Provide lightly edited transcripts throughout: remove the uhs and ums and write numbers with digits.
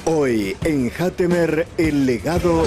Hoy en Hattemer, el legado...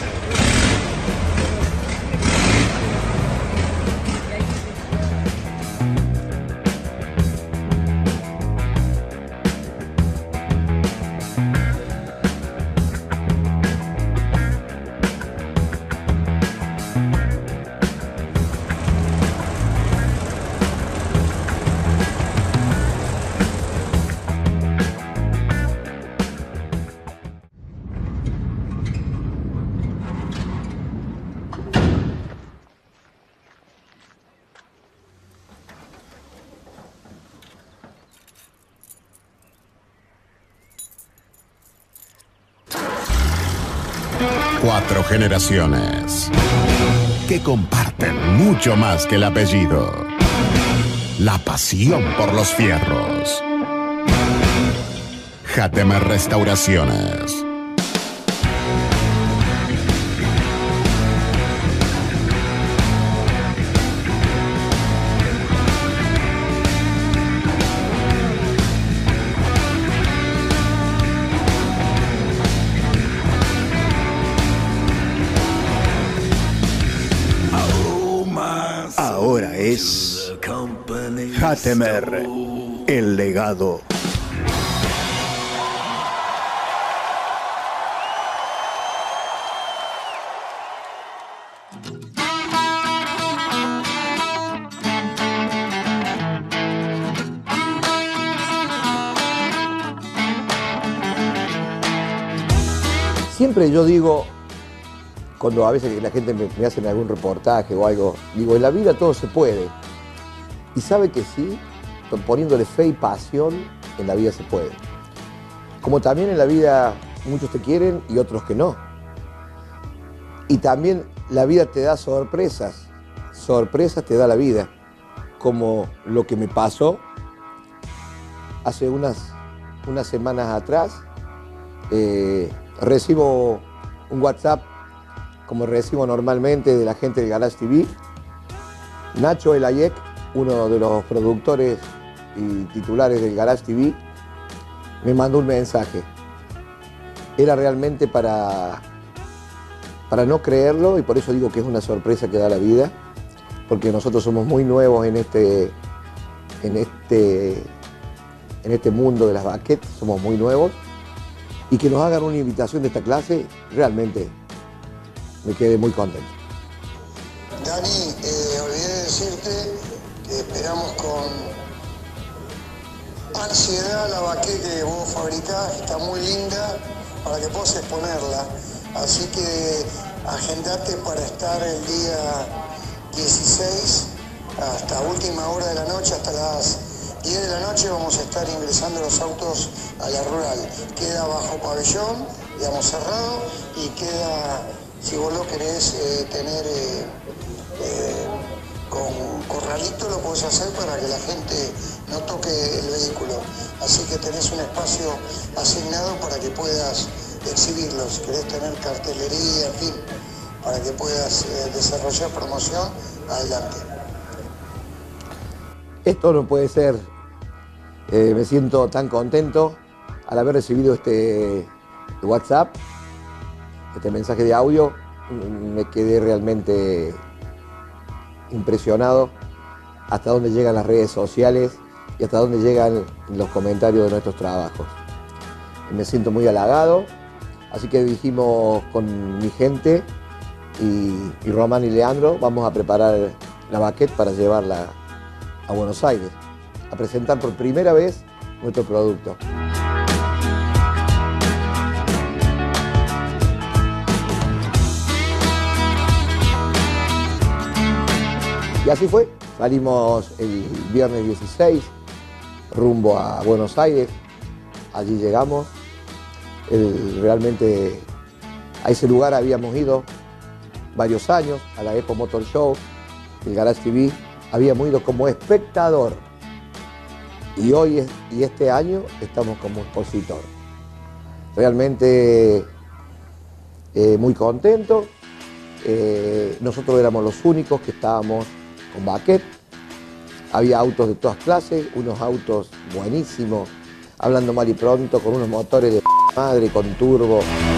Cuatro generaciones que comparten mucho más que el apellido. La pasión por los fierros. Hattemer Restauraciones. Ahora es Hattemer, el legado. Siempre yo digo, cuando a veces la gente me hace algún reportaje o algo, digo, en la vida todo se puede. Y sabe que sí, poniéndole fe y pasión, en la vida se puede. Como también en la vida muchos te quieren y otros que no. Y también la vida te da sorpresas. Sorpresas te da la vida. Como lo que me pasó hace unas semanas atrás. Recibo un WhatsApp, como recibo normalmente, de la gente del Garage TV. Nacho Elayek, uno de los productores y titulares del Garage TV, me mandó un mensaje. Era realmente para no creerlo, y por eso digo que es una sorpresa que da la vida, porque nosotros somos muy nuevos en este mundo de las baquetas, somos muy nuevos, y que nos hagan una invitación de esta clase, realmente me quedé muy contento. Dani, olvidé decirte que esperamos con ansiedad la baqueta que vos fabricás, está muy linda para que puedas exponerla. Así que agendate para estar el día 16 hasta última hora de la noche, hasta las 10 de la noche vamos a estar ingresando los autos a la rural. Queda bajo pabellón, digamos cerrado, y queda, si vos lo querés tener con corralito, lo podés hacer para que la gente no toque el vehículo. Así que tenés un espacio asignado para que puedas exhibirlos. Querés tener cartelería, en fin, para que puedas desarrollar promoción, adelante. Esto no puede ser. Me siento tan contento al haber recibido este WhatsApp, este mensaje de audio. Me quedé realmente impresionado hasta dónde llegan las redes sociales y hasta dónde llegan los comentarios de nuestros trabajos. Me siento muy halagado, así que dijimos con mi gente y Román y Leandro, vamos a preparar la baqueta para llevarla a Buenos Aires, a presentar por primera vez nuestro producto. Y así fue, salimos el viernes 16 rumbo a Buenos Aires, allí llegamos. Realmente a ese lugar habíamos ido varios años, a la Expo Motor Show, el Garage TV, habíamos ido como espectador y este año estamos como expositor. Realmente muy contentos. Nosotros éramos los únicos que estábamos con baqueta. Había autos de todas clases, unos autos buenísimos, hablando mal y pronto, con unos motores de madre con turbo.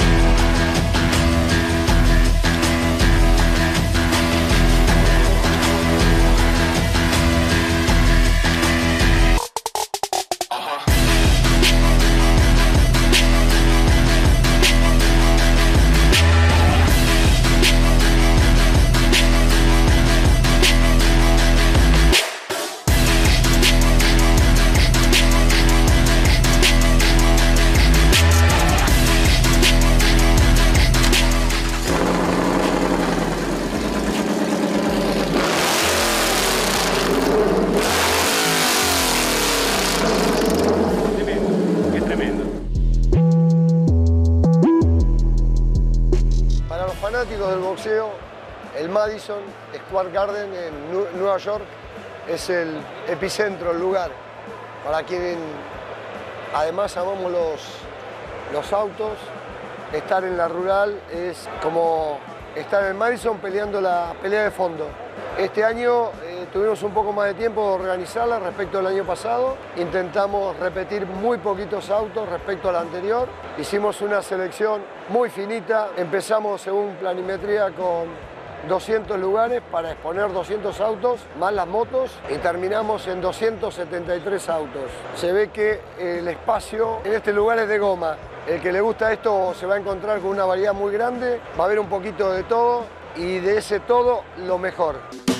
Del boxeo, el Madison Square Garden en Nueva York es el epicentro, el lugar. Para quien además amamos los autos, estar en la rural es como estar en el Madison peleando la pelea de fondo. Este año tuvimos un poco más de tiempo de organizarla respecto al año pasado. Intentamos repetir muy poquitos autos respecto al anterior. Hicimos una selección muy finita. Empezamos según planimetría con 200 lugares para exponer 200 autos, más las motos, y terminamos en 273 autos. Se ve que el espacio en este lugar es de goma. El que le gusta esto se va a encontrar con una variedad muy grande, va a haber un poquito de todo y de ese todo lo mejor.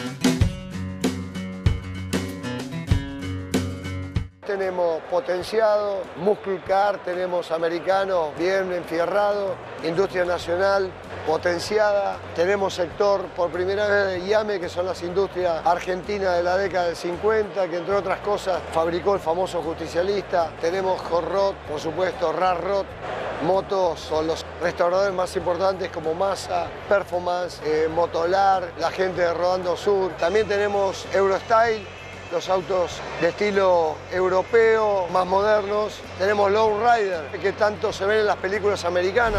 Tenemos potenciado, muscle car, tenemos americano bien enfierrado, industria nacional potenciada, tenemos sector por primera vez de IAME, que son las industrias argentinas de la década del 50, que entre otras cosas fabricó el famoso justicialista, tenemos hot rod, por supuesto, rad rod, motos son los restauradores más importantes como Massa, Performance, Motolar, la gente de Rodando Sur, también tenemos Eurostyle, los autos de estilo europeo, más modernos. Tenemos Lowrider, que tanto se ven en las películas americanas.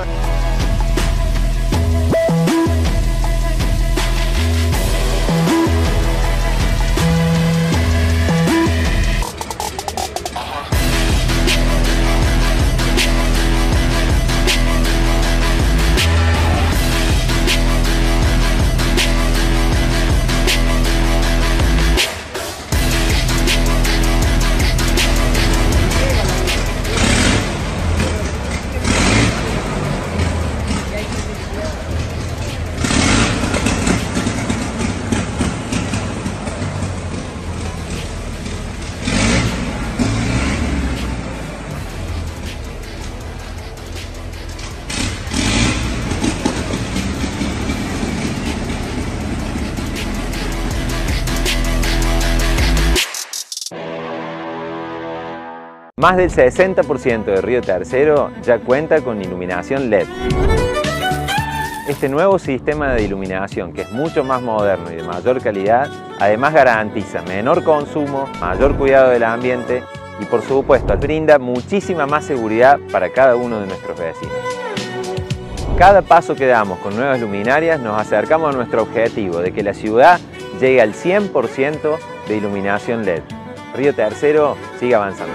Más del 60% de Río Tercero ya cuenta con iluminación LED. Este nuevo sistema de iluminación, que es mucho más moderno y de mayor calidad, además garantiza menor consumo, mayor cuidado del ambiente y, por supuesto, brinda muchísima más seguridad para cada uno de nuestros vecinos. Cada paso que damos con nuevas luminarias nos acercamos a nuestro objetivo de que la ciudad llegue al 100% de iluminación LED. Río Tercero sigue avanzando.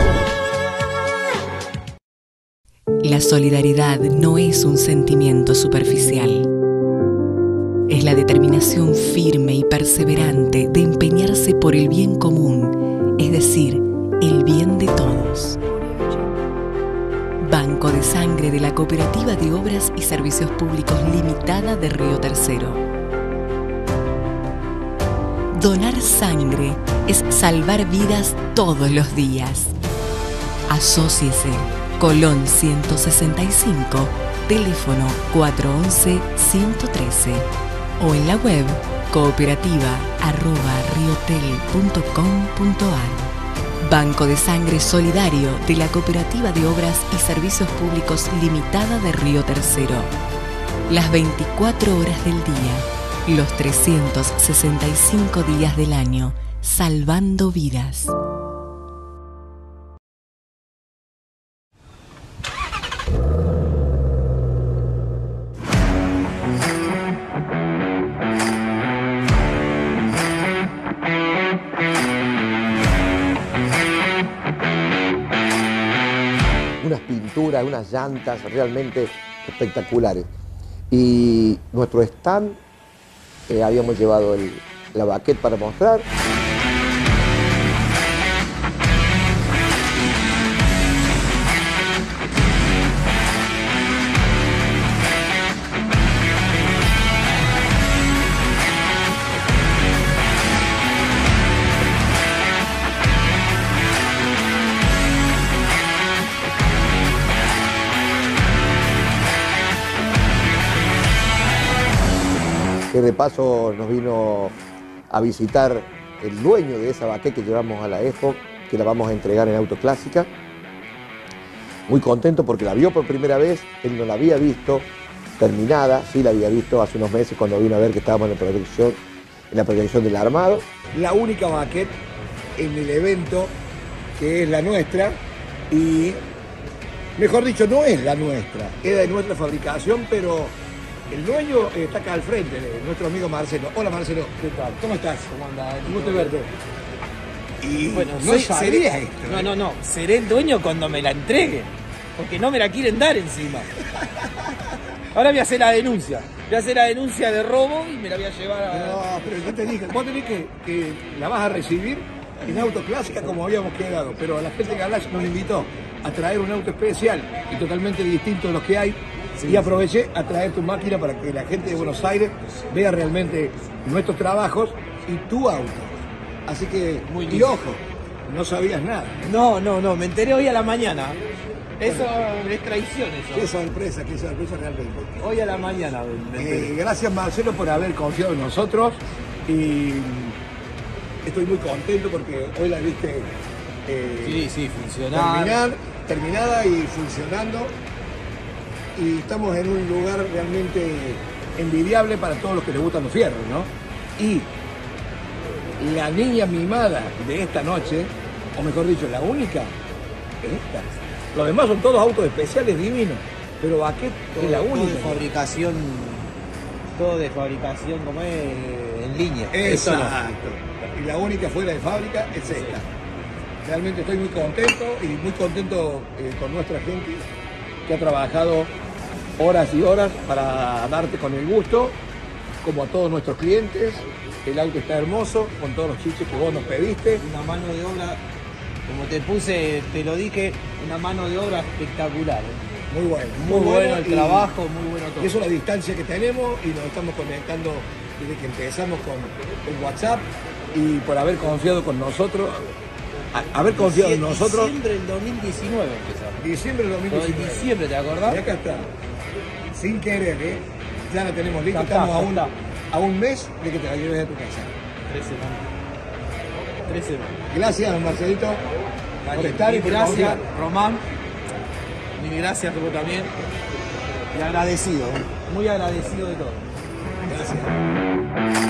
La solidaridad no es un sentimiento superficial. Es la determinación firme y perseverante de empeñarse por el bien común, es decir, el bien de todos. Banco de Sangre de la Cooperativa de Obras y Servicios Públicos Limitada de Río Tercero. Donar sangre es salvar vidas todos los días. Asóciese. Colón 165, teléfono 411-113 o en la web cooperativa@riotel.com.ar. Banco de Sangre Solidario de la Cooperativa de Obras y Servicios Públicos Limitada de Río Tercero. Las 24 horas del día, los 365 días del año, salvando vidas. unas pinturas, unas llantas realmente espectaculares. Y nuestro stand, habíamos llevado la baquette para mostrar. Que de paso nos vino a visitar el dueño de esa baquette que llevamos a la Expo, que la vamos a entregar en Autoclásica. Muy contento porque la vio por primera vez, él no la había visto terminada, sí la había visto hace unos meses cuando vino a ver que estábamos en la proyección del armado. La única baquette en el evento que es la nuestra y, mejor dicho, no es la nuestra, es de nuestra fabricación, pero el dueño está acá al frente, nuestro amigo Marcelo. Hola Marcelo, ¿qué tal? ¿Cómo estás? ¿Cómo andás? Un gusto verte. Y bueno, no sabía esto. No, seré el dueño cuando me la entregue, porque no me la quieren dar encima. Ahora voy a hacer la denuncia. Voy a hacer la denuncia de robo y me la voy a llevar a... No, pero yo te dije, vos tenés que la vas a recibir en Autoclásica como habíamos quedado, pero la gente de Garage nos invitó a traer un auto especial y totalmente distinto de los que hay. Sí, y aproveché a traer tu máquina para que la gente de Buenos Aires vea realmente nuestros trabajos y tu auto. Así que, muy lindo. Y ojo, no sabías nada. No, me enteré hoy a la mañana. Eso es traición, eso. Qué sorpresa realmente. Hoy a la mañana. Gracias Marcelo por haber confiado en nosotros y estoy muy contento porque hoy la viste sí, funcionar. Terminada y funcionando. Y estamos en un lugar realmente envidiable para todos los que les gustan los fierros, ¿no? Y la niña mimada de esta noche, o mejor dicho, la única, es esta. Los demás son todos autos especiales divinos, pero Baquette es la única. Todo de fabricación como es en línea. Exacto. Y la única fuera de fábrica es esta. Realmente estoy muy contento y muy contento con nuestra gente que ha trabajado horas y horas para darte con el gusto, como a todos nuestros clientes. El auto está hermoso, con todos los chiches que vos nos pediste. Una mano de obra, como te lo dije, una mano de obra espectacular. Muy bueno. Muy bueno el trabajo, muy bueno todo. Y eso es la distancia que tenemos y nos estamos conectando desde que empezamos con el WhatsApp y por haber confiado con nosotros. Diciembre del 2019 empezamos. Diciembre del 2019. En diciembre, ¿te acordás? Y acá está. Sin querer, ya la tenemos lista. Estamos a un mes de que te la lleves a tu casa. 3 semanas. Gracias, Marcelito, por estar y por gracias, confiar. Román. Mil gracias tú también. Y agradecido, muy agradecido de todo. Gracias.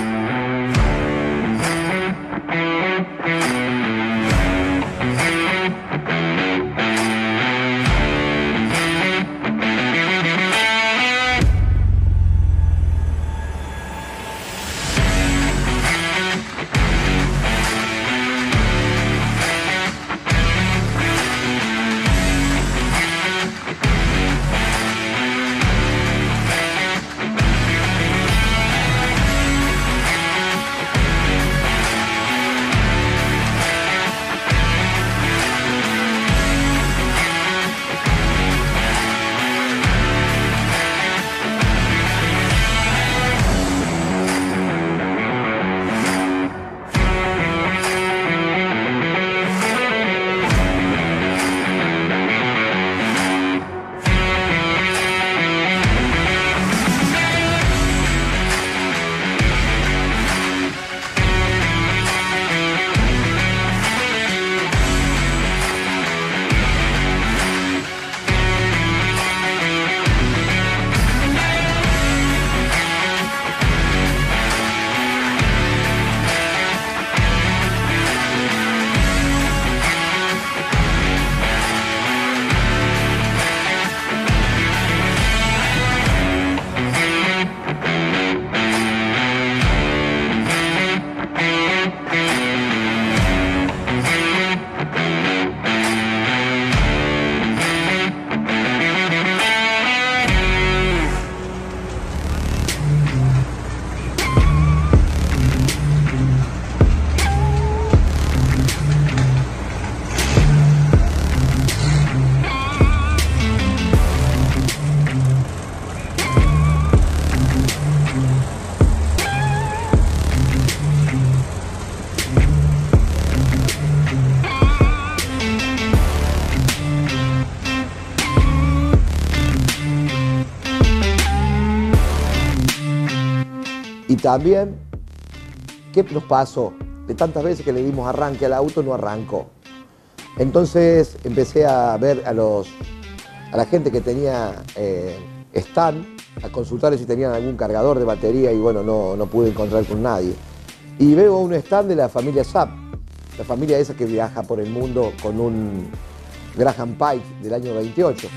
también, ¿qué nos pasó? De tantas veces que le dimos arranque al auto, no arrancó. Entonces empecé a ver a la gente que tenía stand, a consultarles si tenían algún cargador de batería y bueno, no pude encontrar con nadie. Y veo un stand de la familia Saab, la familia esa que viaja por el mundo con un Graham Pike del año 28.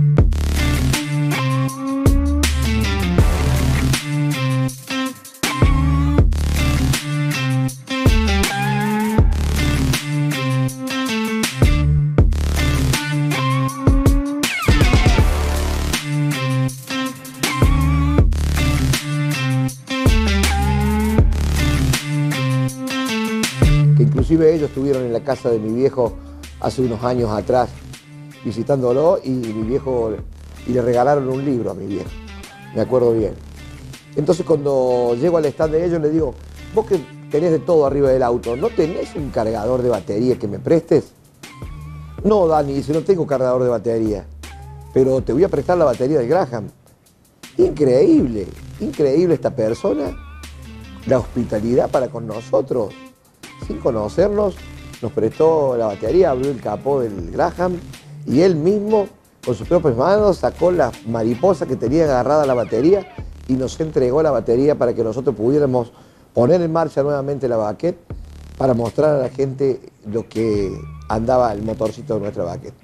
Inclusive ellos estuvieron en la casa de mi viejo hace unos años atrás visitándolo y le regalaron un libro a mi viejo, me acuerdo bien. Entonces cuando llego al stand de ellos le digo, vos que tenés de todo arriba del auto, ¿no tenés un cargador de batería que me prestes? No, Dani, dice, no tengo cargador de batería, pero te voy a prestar la batería del Graham. Increíble, increíble esta persona, la hospitalidad para con nosotros. Sin conocernos, nos prestó la batería, abrió el capó del Graham y él mismo, con sus propias manos, sacó la mariposa que tenía agarrada a la batería y nos entregó la batería para que nosotros pudiéramos poner en marcha nuevamente la Baquet para mostrar a la gente lo que andaba el motorcito de nuestra Baquet.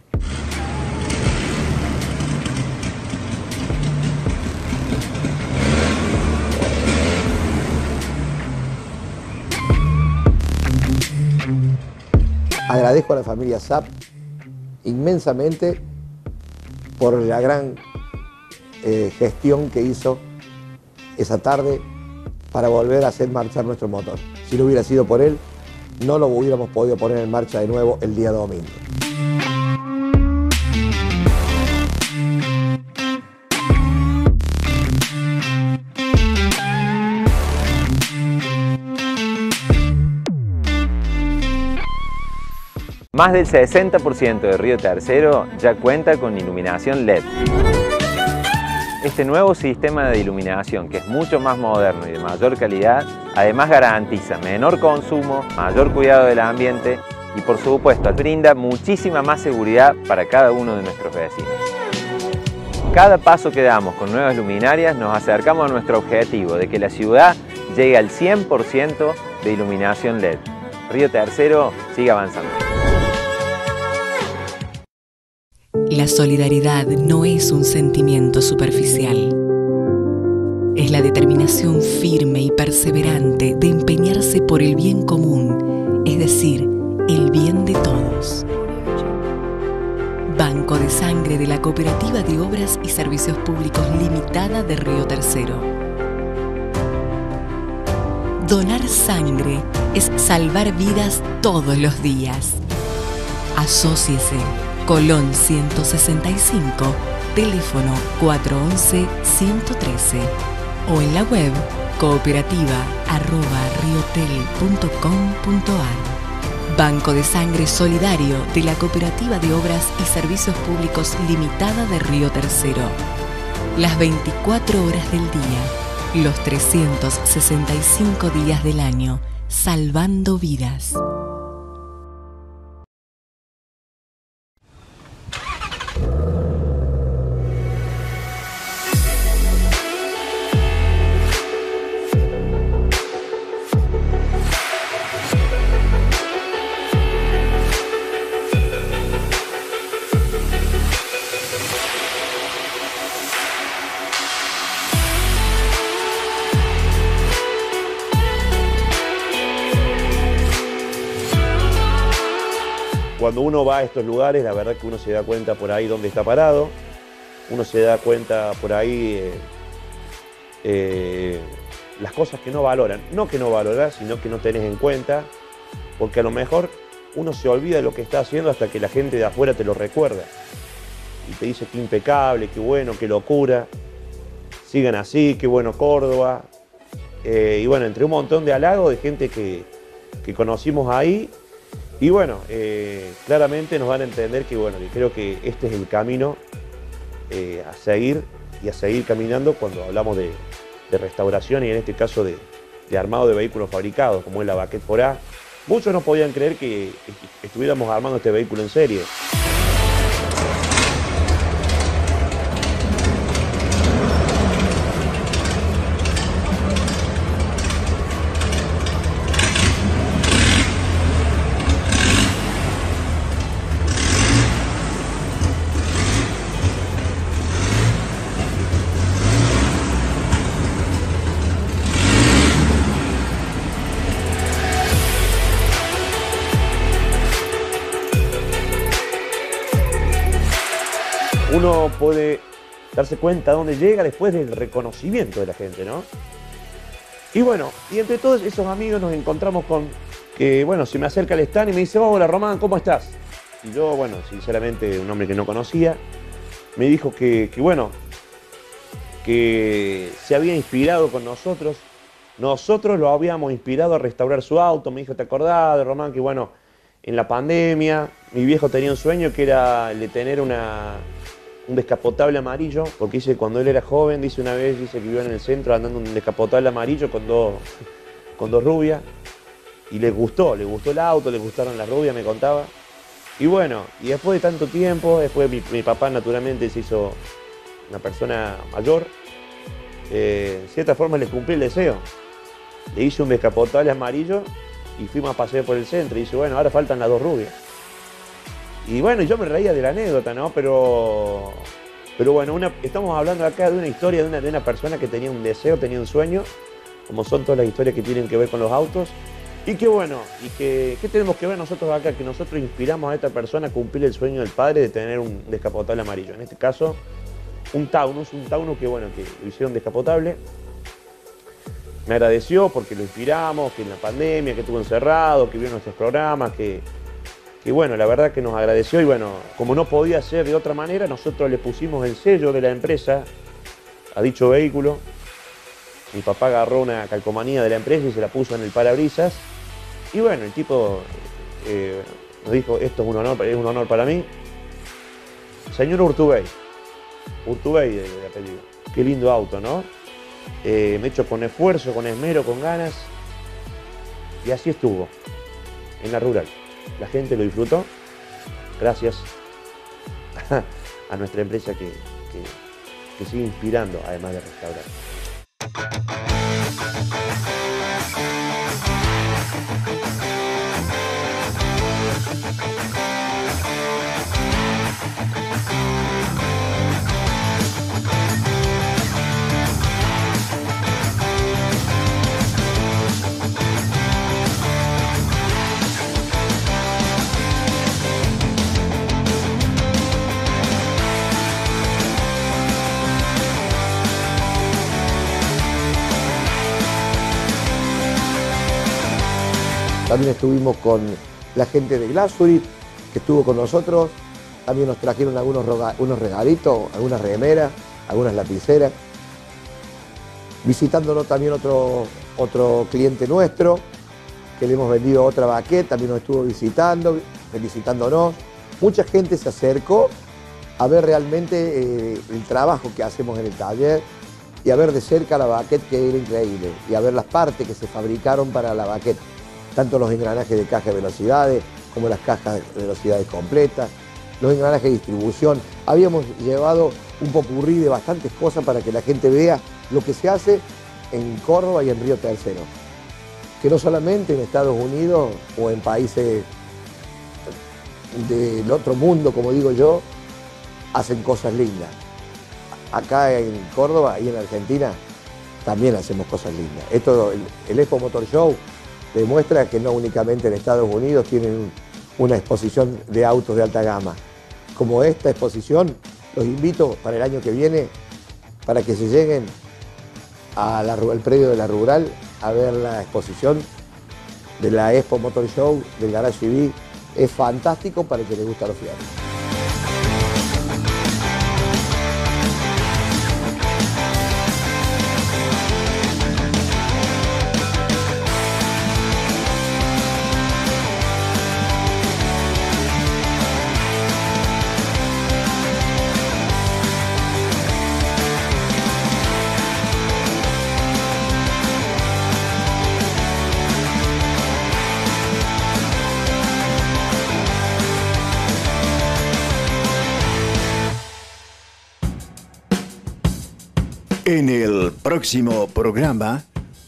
Agradezco a la familia Saab inmensamente por la gran gestión que hizo esa tarde para volver a hacer marchar nuestro motor. Si no hubiera sido por él, no lo hubiéramos podido poner en marcha de nuevo el día domingo. Más del 60% de Río Tercero ya cuenta con iluminación LED. Este nuevo sistema de iluminación, que es mucho más moderno y de mayor calidad, además garantiza menor consumo, mayor cuidado del ambiente y por supuesto brinda muchísima más seguridad para cada uno de nuestros vecinos. Cada paso que damos con nuevas luminarias nos acercamos a nuestro objetivo de que la ciudad llegue al 100% de iluminación LED. Río Tercero sigue avanzando. La solidaridad no es un sentimiento superficial. Es la determinación firme y perseverante de empeñarse por el bien común, es decir, el bien de todos. Banco de Sangre de la Cooperativa de Obras y Servicios Públicos Limitada de Río Tercero. Donar sangre es salvar vidas todos los días. Asóciese. Colón 165, teléfono 411-113 o en la web cooperativa@riotel.com.ar. Banco de Sangre Solidario de la Cooperativa de Obras y Servicios Públicos Limitada de Río Tercero. Las 24 horas del día, los 365 días del año, salvando vidas. Cuando uno va a estos lugares, la verdad que uno se da cuenta por ahí dónde está parado, uno se da cuenta por ahí las cosas que no valoran. No que no valorás, sino que no tenés en cuenta, porque a lo mejor uno se olvida de lo que está haciendo hasta que la gente de afuera te lo recuerda. Y te dice que impecable, qué bueno, qué locura, sigan así, qué bueno Córdoba. Y bueno, entre un montón de halagos de gente que conocimos ahí. Y bueno, claramente nos van a entender que bueno, que creo que este es el camino a seguir y a seguir caminando cuando hablamos de restauración y en este caso de de armado de vehículos fabricados, como es la Baquet Forá. Muchos no podían creer que estuviéramos armando este vehículo en serie. Uno puede darse cuenta de dónde llega después del reconocimiento de la gente, ¿no? Y bueno, y entre todos esos amigos nos encontramos con que, bueno, se me acerca el stand y me dice, hola Román, ¿cómo estás? Y yo, bueno, sinceramente, un hombre que no conocía, me dijo que se había inspirado con nosotros. Nosotros lo habíamos inspirado a restaurar su auto. Me dijo, ¿te acordás de Román? Que bueno, en la pandemia mi viejo tenía un sueño que era el de tener un descapotable amarillo, porque dice cuando él era joven, dice una vez, dice que vivió en el centro andando un descapotable amarillo con dos rubias, y le gustó el auto, le gustaron las rubias, me contaba. Y bueno, y después de tanto tiempo, después mi papá naturalmente se hizo una persona mayor, de cierta forma le cumplí el deseo. Le hice un descapotable amarillo y fuimos a pasear por el centro, y dice, bueno, ahora faltan las dos rubias. Y bueno, yo me reía de la anécdota, ¿no? Pero bueno, estamos hablando acá de una historia de una persona que tenía un deseo, tenía un sueño, como son todas las historias que tienen que ver con los autos. Y que bueno, ¿qué tenemos que ver nosotros acá? Que nosotros inspiramos a esta persona a cumplir el sueño del padre de tener un descapotable amarillo. En este caso, un Taunus que bueno, que lo hicieron descapotable. Me agradeció porque lo inspiramos, que en la pandemia, que estuvo encerrado, que vio nuestros programas, que bueno, la verdad que nos agradeció y bueno, como no podía ser de otra manera, nosotros le pusimos el sello de la empresa a dicho vehículo. Mi papá agarró una calcomanía de la empresa y se la puso en el parabrisas. Y bueno, el tipo nos dijo, esto es un honor para mí. Señor Urtubey de apellido. Qué lindo auto, ¿no? Me he hecho con esfuerzo, con esmero, con ganas. Y así estuvo, en la rural. La gente lo disfrutó, gracias a nuestra empresa que sigue inspirando, además de restaurar. También estuvimos con la gente de Glasurit, que estuvo con nosotros. También nos trajeron unos regalitos, algunas remeras, algunas lapiceras. Visitándonos también otro cliente nuestro, que le hemos vendido otra Baquet, también nos estuvo felicitándonos. Mucha gente se acercó a ver realmente el trabajo que hacemos en el taller y a ver de cerca la Baquet, que era increíble, y a ver las partes que se fabricaron para la Baquet. Tanto los engranajes de caja de velocidades como las cajas de velocidades completas, los engranajes de distribución. Habíamos llevado un popurrí de bastantes cosas para que la gente vea lo que se hace en Córdoba y en Río Tercero. Que no solamente en Estados Unidos o en países del otro mundo, como digo yo, hacen cosas lindas. Acá en Córdoba y en Argentina también hacemos cosas lindas. Esto, el Expo Motor Show, demuestra que no únicamente en Estados Unidos tienen una exposición de autos de alta gama. Como esta exposición, los invito para el año que viene para que se lleguen al predio de la Rural a ver la exposición de la Expo Motor Show del Garage EV. Es fantástico para el que le gusta los fierros. En el próximo programa...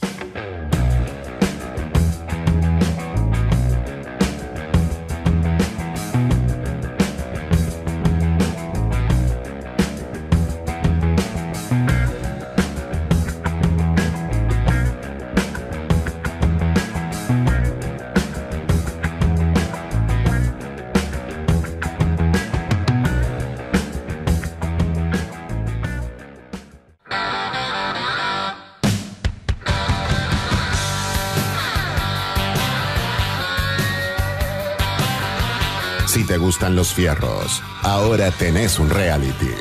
Si te gustan los fierros, ahora tenés un reality.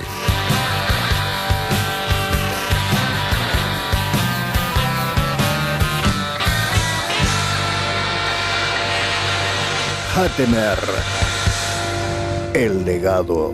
Hattemer, el legado.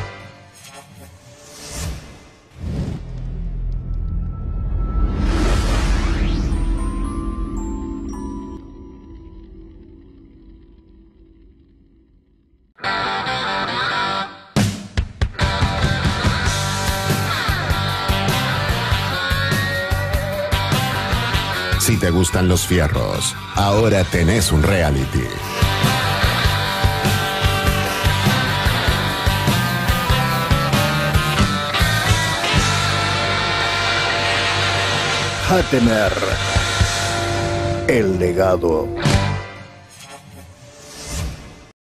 Si te gustan los fierros, ahora tenés un reality. Hattemer, el legado.